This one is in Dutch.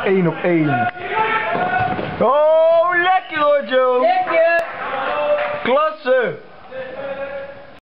1 op 1. Oh, lekker hoor, Joe. Lekker.